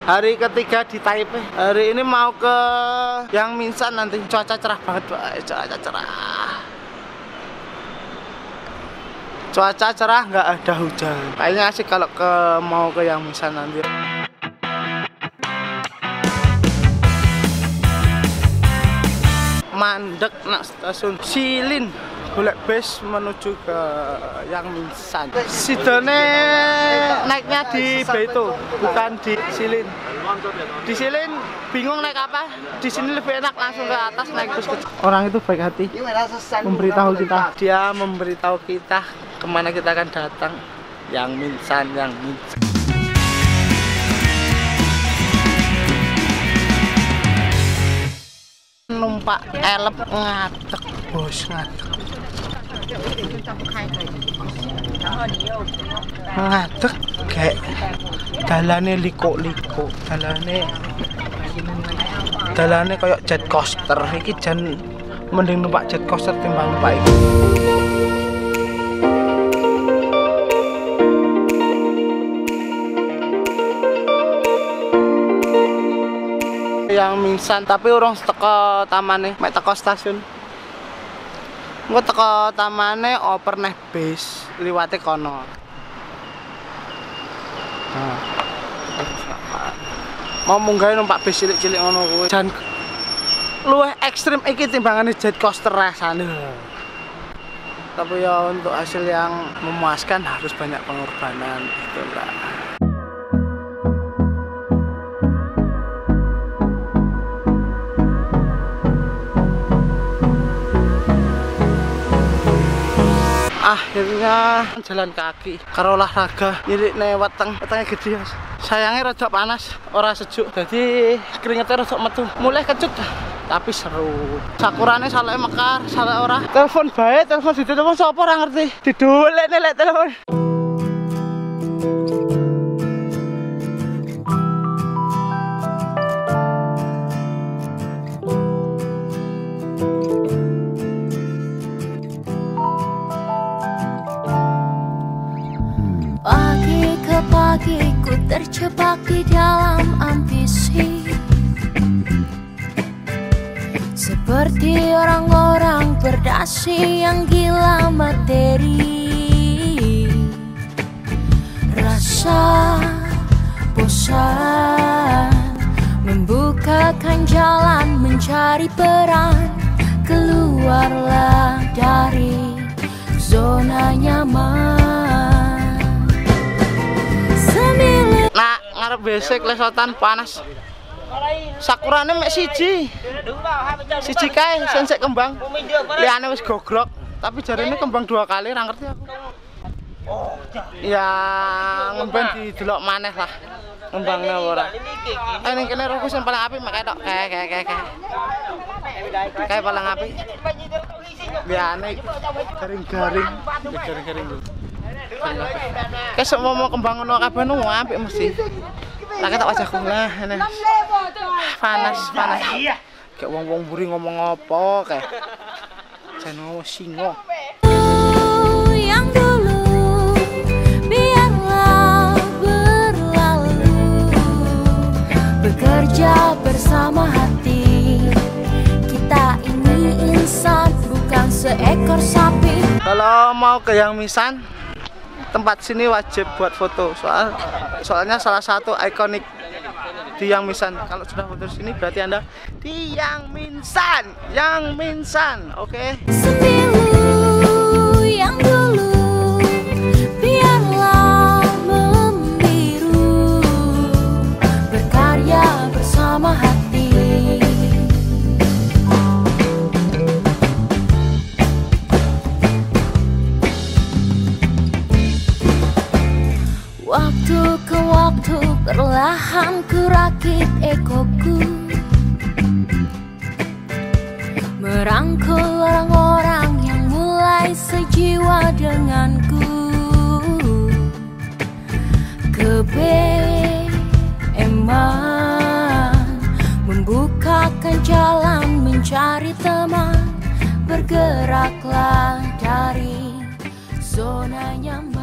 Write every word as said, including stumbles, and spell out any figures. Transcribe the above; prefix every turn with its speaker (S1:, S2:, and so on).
S1: Hari ketiga di Taipei. Hari ini mau ke Yang Minsan nanti. Cuaca cerah banget, Pak. Cuaca cerah. Cuaca cerah, nggak ada hujan. Kayaknya asik kalau ke mau ke Yang Minsan nanti. Mandek nak stasiun Shilin. Golek bus menuju ke Yang Minsan. Sidone naiknya di Beito, bukan di Shilin. Di Shilin bingung naik apa? Di sini lebih enak langsung ke atas naik bus. Orang itu baik hati, memberitahu kita. Dia memberitahu kita kemana kita akan datang. Yang Minsan, Yang Minsan. Numpak elep ngadeg, bos ngadeg. Ngadeg kayak dalane liko-liko, dalane dalane kayak jet coaster. Iki jan mending numpak jet coaster timbang numpak iki. Yang Minsan tapi urung teko tamane, mek teko stasiun. Engko teko tamane oper neh bis liwate kono. Nah. Mau munggah numpak bis cilik-cilik ngono kuwi. Jan luwih ekstrim iki timbangane jet coaster rasane. Tapi ya untuk hasil yang memuaskan harus banyak pengorbanan itulah. Akhirnya jalan kaki karo olahraga nyilik ne weteng wetenge gede. Sayangnya rada panas, ora sejuk, jadi keringetnya rada metu. Mulai kecut tapi seru. Sakurane saleke mekar, saleke ora. Telepon bae, telepon ditelepon sapa ora ngerti. Didolekne lek telepon.
S2: Pagi ku terjebak di dalam ambisi, seperti orang-orang berdasi yang gila materi. Rasa bosan membukakan jalan mencari peran. Keluarlah dari zona nyaman.
S1: Nah, ngarep besek lesotan panas. Sakurane mek siji. Siji kae sensek kembang. Liyane wis gogrok, tapi jarine kembang dua kali ra ngerti aku. Ya, ngemben didelok maneh lah. Ngembangnya ora. Eh ning kene rohku sing paling apik mek ketok. Kae kae kae kae. Kae paling apik. Liyane garing-garing, garing-garing. Kesuk mau kembang ngono kabeh nu apik mesti. Lah ketok wajahku lah ngene. Panas, panas. Kayak wong-wong buri ngomong apa kae. Jan ngomong singo.
S2: Yang dulu biarlah berlalu, bekerja bersama hati. Kita ini insan, bukan seekor sapi.
S1: Kalau mau ke Yang Minsan, tempat sini wajib buat foto. Soal soalnya salah satu ikonik di Yang Minsan. Kalau sudah foto di sini berarti Anda di Yang Minsan. Yang Minsan, oke? Okay?
S2: Sembilu yang dulu biarlah membiru, berkarya bersama hati. Waktu ke waktu perlahan ku rakit egoku, merangkul orang-orang yang mulai sejiwa denganku. Kebeeman membukakan jalan mencari teman. Bergeraklah dari zona nyaman.